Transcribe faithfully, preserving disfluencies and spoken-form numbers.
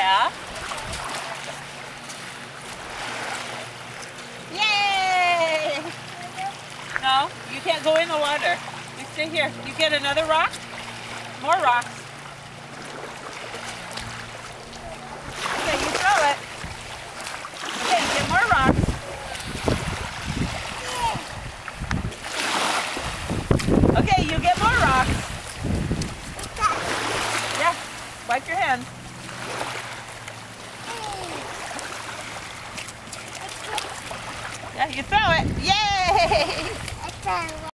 Yeah? Yay! No, you can't go in the water. You stay here. You get another rock? More rocks. Okay, you throw it. Okay, get more rocks. Okay, you get more rocks. Yeah, wipe your hands. Yeah, you throw it. Yay!